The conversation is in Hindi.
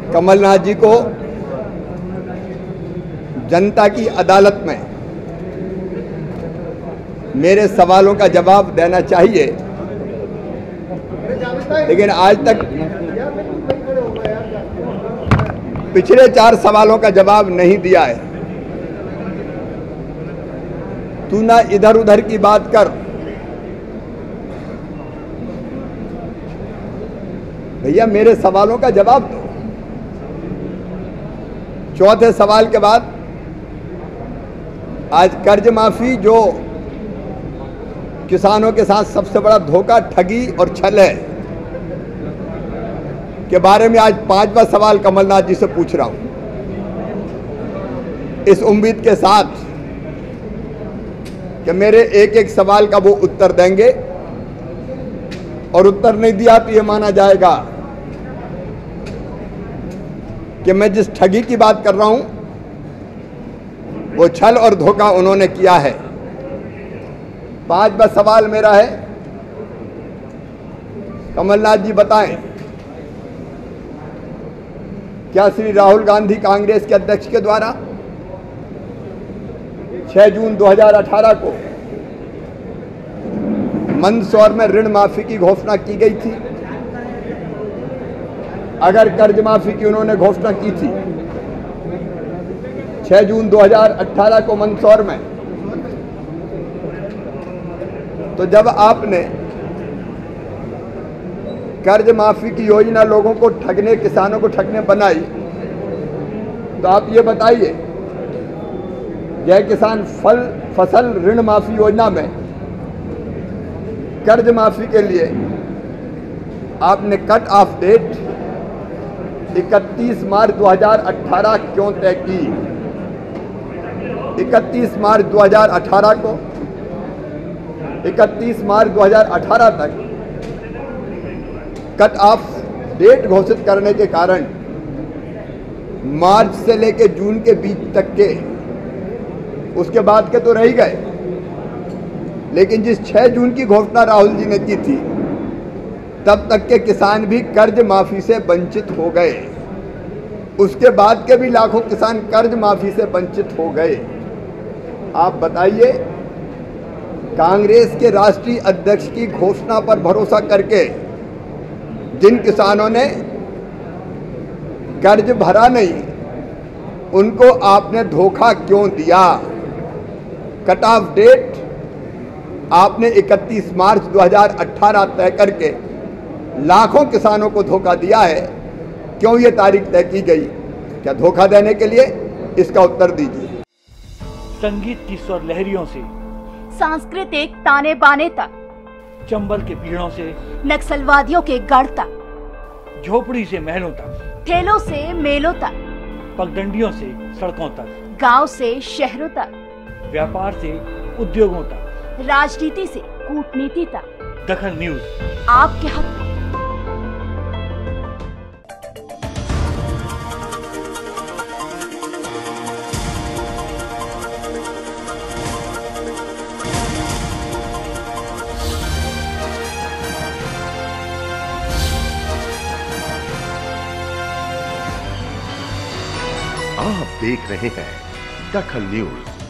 कमलनाथ जी को जनता की अदालत में मेरे सवालों का जवाब देना चाहिए, लेकिन आज तक पिछले 4 सवालों का जवाब नहीं दिया है। तू ना इधर उधर की बात कर, भैया मेरे सवालों का जवाब दो। चौथे सवाल के बाद आज कर्ज माफी जो किसानों के साथ सबसे बड़ा धोखा, ठगी और छल है के बारे में आज 5वां सवाल कमलनाथ जी से पूछ रहा हूं, इस उम्मीद के साथ कि मेरे एक एक सवाल का वो उत्तर देंगे, और उत्तर नहीं दिया तो ये माना जाएगा कि मैं जिस ठगी की बात कर रहा हूं वो छल और धोखा उन्होंने किया है। 5वां सवाल मेरा है, कमलनाथ जी बताएं, क्या श्री राहुल गांधी कांग्रेस के अध्यक्ष के द्वारा 6 जून 2018 को मंदसौर में ऋण माफी की घोषणा की गई थी? अगर कर्ज माफी की उन्होंने घोषणा की थी 6 जून 2018 को मंदसौर में, तो जब आपने कर्ज माफी की योजना लोगों को ठगने, किसानों को ठगने बनाई, तो आप ये बताइए, जय किसान फसल ऋण माफी योजना में कर्ज माफी के लिए आपने कट ऑफ डेट 31 मार्च 2018 क्यों तय की? 31 मार्च 2018 को 31 मार्च 2018 तक कट ऑफ डेट घोषित करने के कारण मार्च से लेकर जून के बीच तक के, उसके बाद के तो रह ही गए, लेकिन जिस 6 जून की घोषणा राहुल जी ने की थी तब तक के किसान भी कर्ज माफी से वंचित हो गए। उसके बाद के भी लाखों किसान कर्ज माफी से वंचित हो गए। आप बताइए, कांग्रेस के राष्ट्रीय अध्यक्ष की घोषणा पर भरोसा करके जिन किसानों ने कर्ज भरा नहीं, उनको आपने धोखा क्यों दिया? कट ऑफ डेट आपने 31 मार्च 2018 तय करके लाखों किसानों को धोखा दिया है। क्यों ये तारीख तय की गई? क्या धोखा देने के लिए? इसका उत्तर दीजिए। संगीत की स्वर लहरियों से सांस्कृतिक ताने बाने तक, चंबल के पीड़ों से नक्सलवादियों के गढ़ तक, झोपड़ी से महलों तक, ठेलों से मेलों तक, पगडंडियों से सड़कों तक, गांव से शहरों तक, व्यापार से उद्योगों तक, राजनीति से कूटनीति तक, दखल न्यूज आपके हक में। आप देख रहे हैं दखल न्यूज।